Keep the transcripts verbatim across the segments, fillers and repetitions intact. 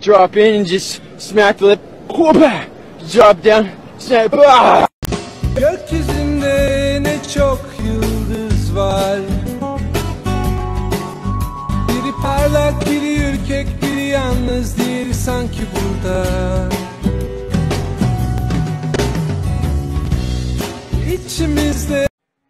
Drop in and just smack the lip. Whoop! Drop down. Snap. Ah! Gökyüzünde ne çok yıldız var. Biri parlak, biri ürkek, biri yalnız, diğeri sanki burada. İçimizde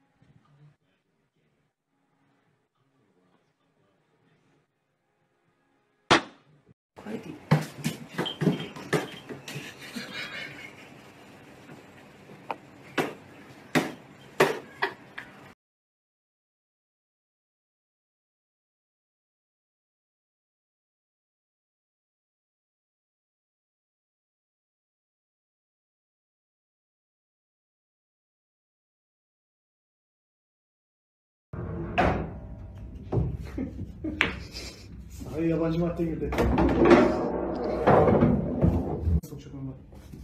Hayır, yabancı madde girdi. Çok normal.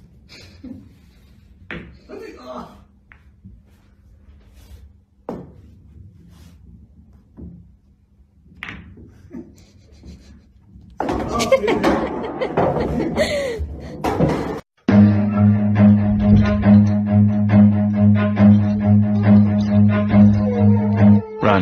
Hadi. Ah. Run.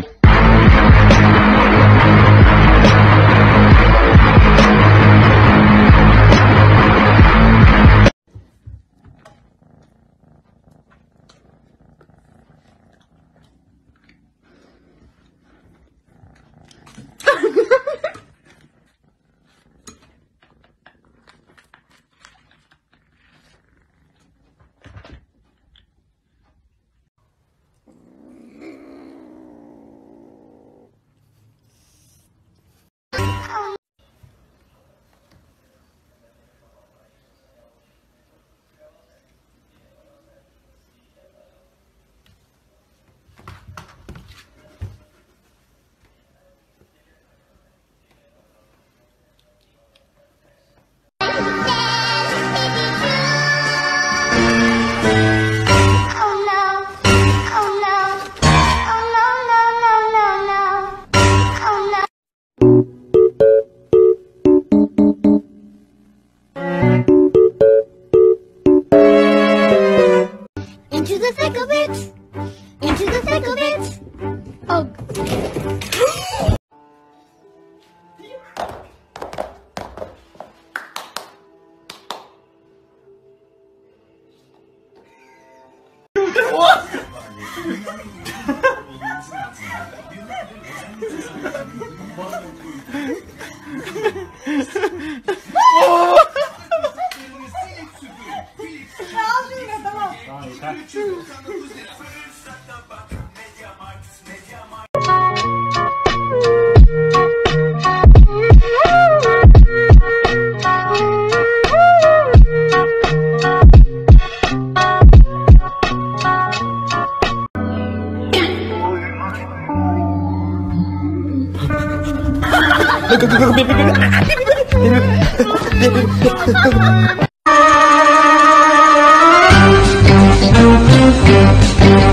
Into the thick of it! Into the thick of it! Oh. Thank you.